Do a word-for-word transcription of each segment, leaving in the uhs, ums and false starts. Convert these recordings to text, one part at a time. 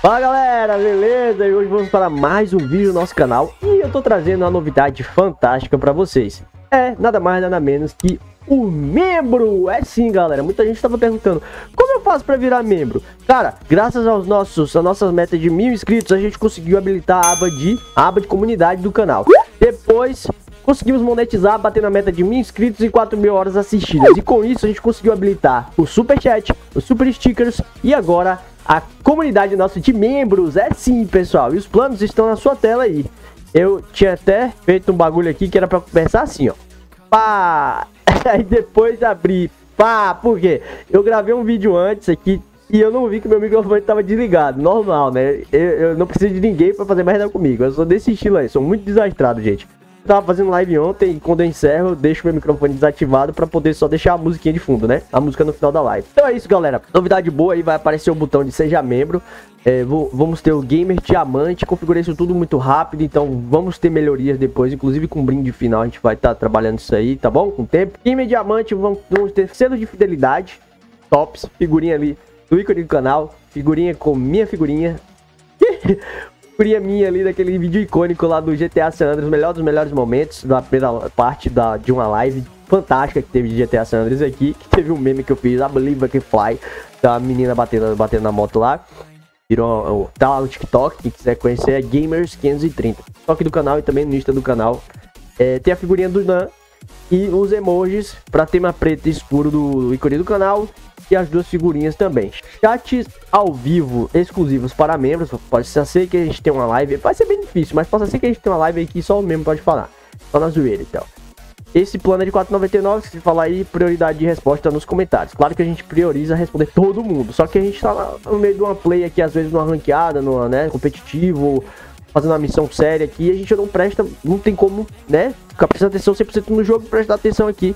Fala galera, beleza? E hoje vamos para mais um vídeo no nosso canal e eu tô trazendo uma novidade fantástica para vocês. É nada mais nada menos que o membro. É sim galera, muita gente estava perguntando como eu faço para virar membro. Cara, graças aos nossos, às nossas metas de mil inscritos, a gente conseguiu habilitar a aba de, a aba de comunidade do canal. Depois conseguimos monetizar, batendo a meta de mil inscritos e quatro mil horas assistidas. E com isso a gente conseguiu habilitar o super chat, os super stickers e agora a comunidade nossa de membros. É sim pessoal, e os planos estão na sua tela aí. Eu tinha até feito um bagulho aqui que era pra começar assim, ó. Pá! Aí depois abri. Pá! Por quê? Eu gravei um vídeo antes aqui e eu não vi que meu microfone estava desligado. Normal, né? Eu, eu não preciso de ninguém pra fazer merda comigo. Eu sou desse estilo aí, sou muito desastrado, gente. Eu tava fazendo live ontem e quando eu encerro eu deixo meu microfone desativado pra poder só deixar a musiquinha de fundo, né? A música no final da live. Então é isso galera, novidade boa aí, vai aparecer o botão de seja membro. é, vou, Vamos ter o Gamer Diamante, configurei isso tudo muito rápido, então vamos ter melhorias depois, inclusive com brinde final a gente vai estar tá trabalhando isso aí, tá bom? Com o tempo. Gamer Diamante, vamos, vamos ter selo de fidelidade, tops, figurinha ali do ícone do canal, figurinha com minha figurinha. Figurinha minha ali daquele vídeo icônico lá do G T A San Andreas, melhor dos melhores momentos da primeira parte da, de uma live fantástica que teve de G T A San Andreas aqui, que teve um meme que eu fiz, I Believe I Can Fly, da menina batendo, batendo na moto lá, virou, tá lá no TikTok, quem quiser conhecer é Gamers quinhentos e trinta, TikTok do canal e também no Insta do canal. É, tem a figurinha do Nan e os emojis para tema preto e escuro do ícone do canal. E as duas figurinhas também. Chats ao vivo exclusivos para membros. Pode ser que a gente tenha uma live. Vai ser bem difícil, mas pode ser que a gente tenha uma live aí que só o membro pode falar. Só na zoeira e tal. Esse plano é de quatro reais e noventa e nove centavos. Se falar aí, prioridade de resposta nos comentários. Claro que a gente prioriza responder todo mundo. Só que a gente tá no meio de uma play aqui, às vezes numa ranqueada, numa, né, competitivo, fazendo uma missão séria aqui. A gente não presta, não tem como, né, ficar prestando atenção cem por cento no jogo e prestar atenção aqui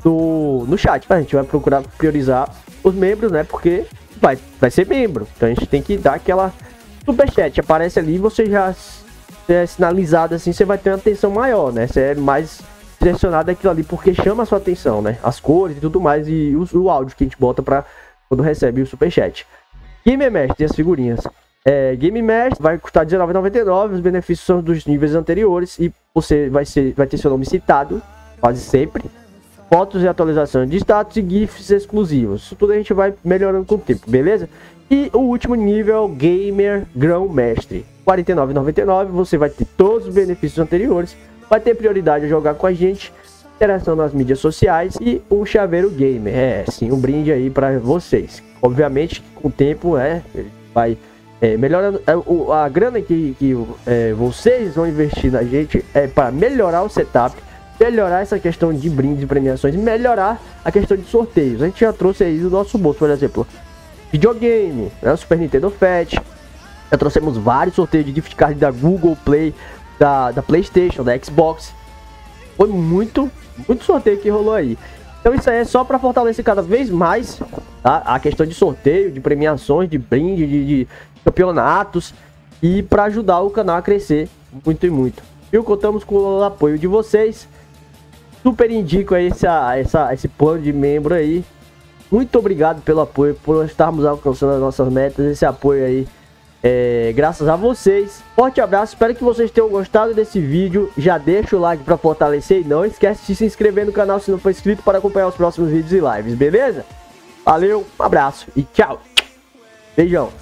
no, no chat. A gente vai procurar priorizar os membros, né? Porque vai, vai ser membro. Então a gente tem que dar aquela superchat. Aparece ali, você já é sinalizado assim, você vai ter uma atenção maior, né? Você é mais direcionado aquilo ali porque chama a sua atenção, né? As cores e tudo mais. E o, o áudio que a gente bota pra quando recebe o superchat. Game Master tem as figurinhas. É, Game Master vai custar dezenove reais e noventa e nove centavos. Os benefícios são dos níveis anteriores. E você vai, ser, vai ter seu nome citado quase sempre. Fotos e atualização de status e GIFs exclusivos. Isso tudo a gente vai melhorando com o tempo, beleza? E o último nível, Gamer Grão Mestre. quarenta e nove reais e noventa e nove centavos. Você vai ter todos os benefícios anteriores. Vai ter prioridade a jogar com a gente. Interação nas mídias sociais. E um chaveiro gamer. É, sim, um brinde aí para vocês. Obviamente, com o tempo, é, vai é, melhorando. É, a grana que, que é, vocês vão investir na gente é para melhorar o setup. Melhorar essa questão de brindes e premiações, melhorar a questão de sorteios. A gente já trouxe aí do nosso bolso, por exemplo, videogame, né, o Super Nintendo Fat. Já trouxemos vários sorteios de gift card da Google Play, da, da PlayStation, da Xbox. Foi muito, muito sorteio que rolou aí. Então isso aí é só para fortalecer cada vez mais, tá, a questão de sorteio, de premiações, de brinde, de, de campeonatos e para ajudar o canal a crescer muito e muito. Viu? Contamos com o apoio de vocês. Super indico aí essa, essa, esse plano de membro aí. Muito obrigado pelo apoio, por estarmos alcançando as nossas metas. Esse apoio aí é graças a vocês. Forte abraço, espero que vocês tenham gostado desse vídeo. Já deixa o like para fortalecer e não esquece de se inscrever no canal se não for inscrito para acompanhar os próximos vídeos e lives, beleza? Valeu, um abraço e tchau. Beijão.